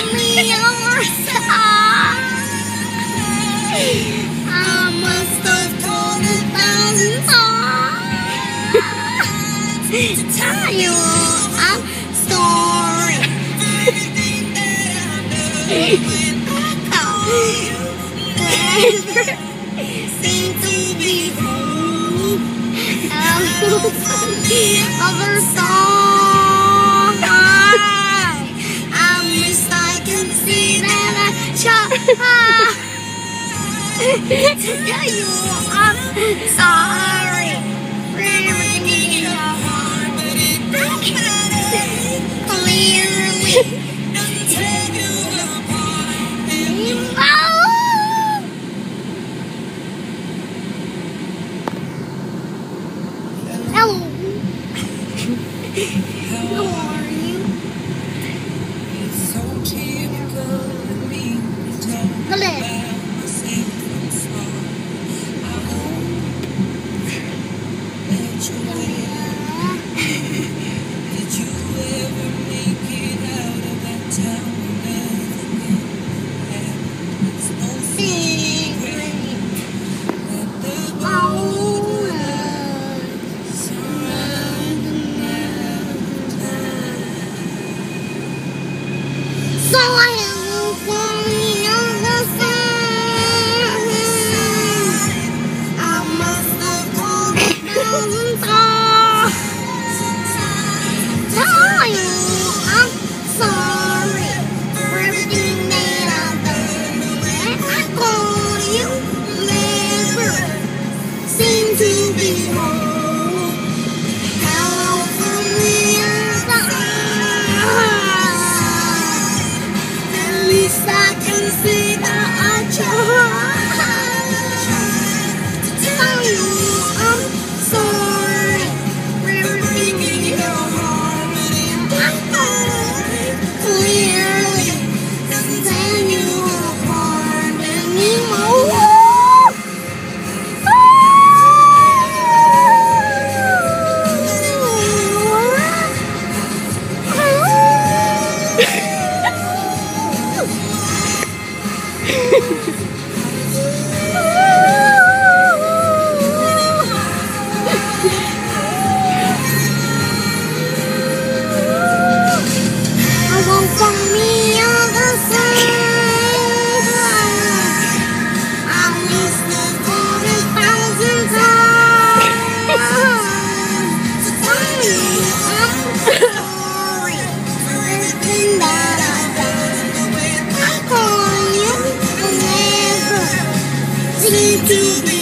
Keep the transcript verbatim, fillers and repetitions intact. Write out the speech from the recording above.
me your side. I must have told a thousand times to tell you I'm sorry. Never seem to be home. Other song. I miss I can see that I try to tell you I'm sorry for everything in your heart, but I can't clearly tell you apart anymore. Hello. How are you? Hello. Did you ever make it out of that town where nothing happened? It's no secret that the boat surrounding time. So I am falling on the sun. I must have told a thousand times. Tell you I'm sorry for everything that I've done. When I call you, never seem to be home. Hello from the other side. At least I can see that I tried to tell you I'm sorry for everything in your heart. I can't clearly tell you apart anymore. I won't find me on the side. I must have called a thousand times to tell you I'm sorry for everything that I've done. I call you, but never seem to be